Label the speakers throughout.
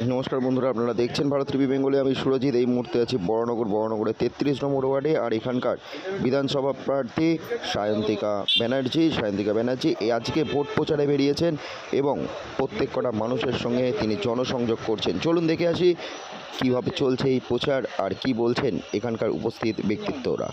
Speaker 1: নমস্কার বন্ধুরা, আপনারা দেখছেন ভারত টিভি বেঙ্গলি। আমি সুরজিৎ। এই মুহূর্তে আছি বড়নগরে 33 নম্বর ওয়ার্ডে। আর এখানকার বিধানসভা প্রার্থী সায়ন্তিকা ব্যানার্জি আজকে ভোট প্রচারে বেরিয়েছেন এবং প্রত্যেক কটা মানুষের সঙ্গে তিনি জনসংযোগ করছেন। চলুন দেখে আসি কীভাবে চলছে এই প্রচার আর কি বলছেন এখানকার উপস্থিত ব্যক্তিত্বরা।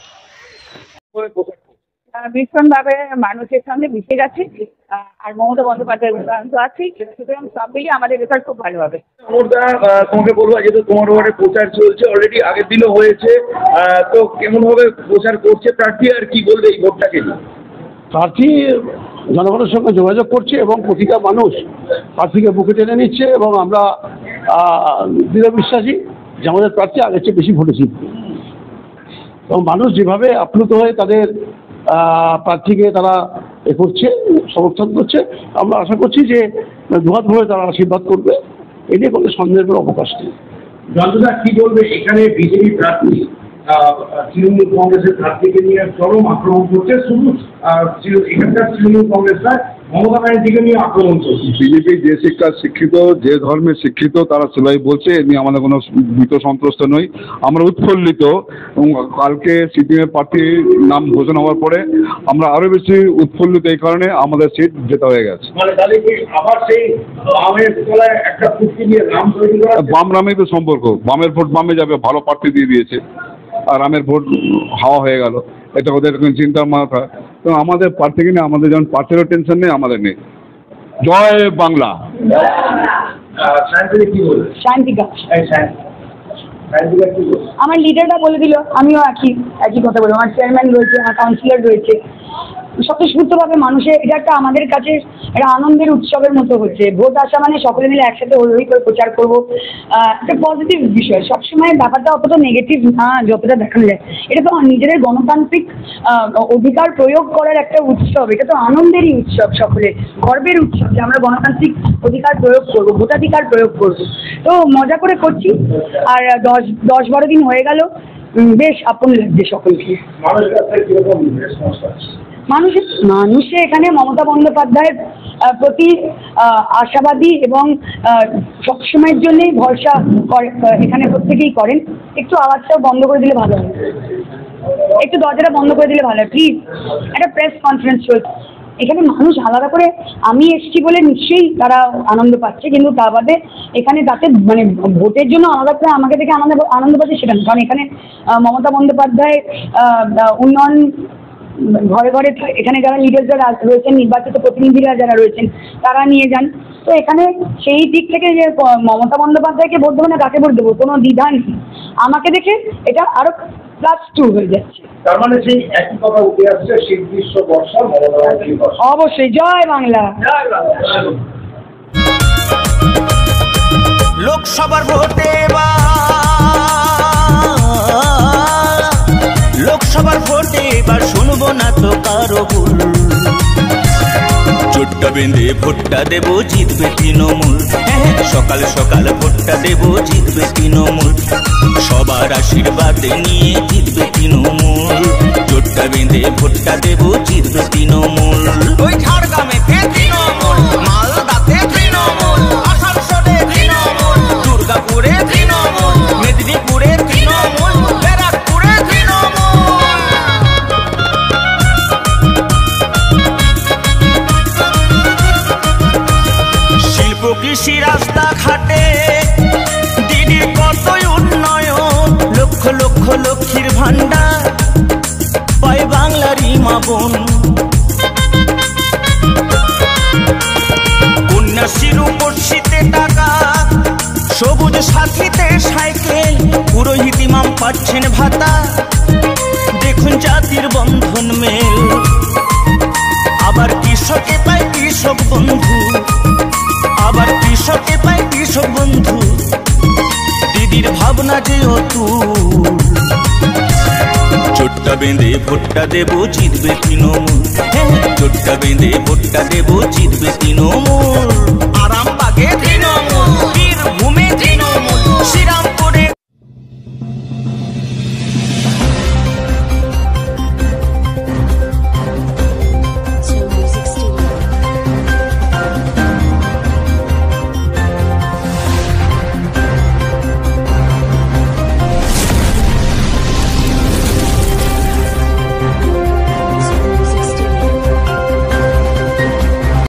Speaker 2: ভীষণভাবে মানুষের সঙ্গে মিশে গেছে আর মমতা বন্দ্যোপাধ্যায় উদাহরণ আছে, সুতরাং সব মিলিয়ে আমাদের রেজাল্ট খুব ভালো হবে।
Speaker 3: তোমাকে বলবো, যেহেতু তোমার ওয়ার্ডে প্রচার চলছে, অলরেডি আগের দিনও হয়েছে, তো কেমন ভাবে প্রচার করছে প্রার্থী আর কি বলবে এই ভোটটাকে নিয়ে?
Speaker 4: প্রার্থী জনগণের সঙ্গে যোগাযোগ করছে এবং প্রতিটা মানুষ প্রার্থীকে বুকে টেনে নিচ্ছে এবং আমরা দৃঢ় বিশ্বাসী যে আমাদের প্রার্থী আগের চেয়ে বেশি ভোটে জিতবে। এবং মানুষ যেভাবে আপ্লুত হয়ে তাদের প্রার্থীকে তারা করছে, সমর্থন করছে, আমরা আশা করছি যে দুহাতভাবে তারা আশীর্বাদ করবে। এ নিয়ে কোনো সন্দেহের কোনো অবকাশ নেই।
Speaker 3: জনতা কি বলবে? এখানে বিজেপি প্রার্থী তৃণমূল কংগ্রেসের প্রার্থীকে নিয়ে চরম আক্রমণ করছে, শুধু এখানকার তৃণমূল কংগ্রেসরা মমতা ব্যানার্জিকে নিয়ে আক্রমণ করছে।
Speaker 5: বিজেপি যে শিক্ষিত, যে ধর্মে শিক্ষিত, তারা সেভাবে বলছে। এ নিয়ে আমাদের কোনো ভীত সন্ত্রস্ত নই, আমরা উৎফুল্লিত। এবং কালকে সিপিএমের প্রার্থীর নাম ঘোষণা হওয়ার পরে আমরা আরো বেশি উৎফুল্লিত, এই কারণে আমাদের সিট জেতা হয়ে গেছে।
Speaker 3: মানে তাহলে কি আবার সেই বামের তলায় একটা চুক্তি নিয়ে রাম তৈরি করা?
Speaker 5: বাম রামেই তো সম্পর্ক, বামের ভোট বামে যাবে, ভালো প্রার্থী দিয়ে দিয়েছে, আর রামের ভোট হাওয়া হয়ে গেল, এটা ওদের চিন্তার মাথা। তো আমাদের প্রার্থীকে নিয়ে আমাদের যেমন প্রার্থীরও টেনশন নেই, আমাদের নেই। জয় বাংলা।
Speaker 3: কি বলবে
Speaker 2: শান্তিকা? আমার লিডারটা বলে দিল, আমিও একই কথা বলবো। আমার চেয়ারম্যান রয়েছে, আমার কাউন্সিলর রয়েছে, স্বতঃস্ফূর্তভাবে মানুষের এটা একটা আমাদের কাছে একটা আনন্দের উৎসবের মতো হচ্ছে। ভোট আসা মানে সকলে মিলে একসাথে হই করে প্রচার করবো, একটা পজিটিভ বিষয়। সবসময় ব্যাপারটা অতটা নেগেটিভ না যতটা দেখানো যায়। এটা তো নিজেদের গণতান্ত্রিক অধিকার প্রয়োগ করার একটা উৎসব, এটা তো আনন্দেরই উৎসব, সকলে গর্বের উৎসব যে আমরা গণতান্ত্রিক অধিকার প্রয়োগ করবো, ভোটাধিকার প্রয়োগ করবো। তো মজা করে করছি। আর 10-12 দিন হয়ে গেল, বেশ আপন লাগছে সকলকে। মানুষে এখানে মমতা বন্দ্যোপাধ্যায়ের প্রতি আশাবাদী এবং সবসময়ের জন্যই ভরসা এখানে প্রত্যেকেই করেন। একটু আওয়াজটাও বন্ধ করে দিলে ভালো হয়, একটু দরজাটা বন্ধ করে দিলে ভালো হয় প্লিজ। একটা প্রেস কনফারেন্স চলছে এখানে, মানুষ আলাদা করে আমি এসছি বলে নিশ্চয়ই তারা আনন্দ পাচ্ছে, কিন্তু তা বাদে এখানে তাতে মানে ভোটের জন্য আলাদা করে আমাকে দেখে আনন্দ পাচ্ছে সেটা না। কারণ এখানে মমতা বন্দ্যোপাধ্যায় উন্নয়ন ঘরে ঘরে এখানে যারা লিডাররা রয়েছেন, নির্বাচিত প্রতিনিধিরা যারা রয়েছেন, তারা নিয়ে যান। তো এখানে সেই দিক থেকে যে মমতা বন্দ্যোপাধ্যায়কে ভোট দেবো না কাকে ভোট দেবো কোনো দ্বিধা নেই। আমাকে দেখে এটা আরো +2 হয়ে যাচ্ছে।
Speaker 3: তার মানে সেই একই কথা উঠে আসছে, শীত গ্রীষ্ম বর্ষা মমতা ব্যানার্জি।
Speaker 2: অবশ্যই জয় বাংলা।
Speaker 6: লোকসভার ভোটে এবার শুনবো না তো কারো ভুল। চোটটা বেঁধে ভোটটা দেবো, জিতবে তৃণমূল। সকাল সকাল ভোটটা দেবো, জিতবে তৃণমূল। সবার আশীর্বাদে নিয়ে জিতবে তৃণমূল। চোটটা বেঁধে ভোটটা দেবো, জিতবে তৃণমূল। ওই ঝাড়গ্রামেতে তৃণমূল, মালদাতে তৃণমূল, আসানসোলে তৃণমূল, দুর্গাপুরে তৃণমূল, মেদিনীপুরে তৃণমূল, ব্যারাকপুরে তৃণমূল। শিল্প কৃষি রাস্তাঘাটে দিদির কতই উন্নয়ন, লক্ষ লক্ষ লক্ষ্মীর ভান্ডার পায় বাংলারই মা বোন। কন্যাশ্রী রূপশ্রীতে টাকা, সবুজ সাথীতে সাইকেল, পুরোহিত ইমাম পাচ্ছেন ভাতা, দেখুন জাতির বন্ধন মেল। আবার কৃষকে পায় কৃষক বন্ধু, আবার কৃষকে পায় কৃষক বন্ধু। দিদির ভাবনা যে অতুল। চোটটা বেঁধে ভোটটা দেবো, জিতবে তৃণমূল। চোটটা বেঁধে ভোটটা দেবো, জিতবে তৃণমূল।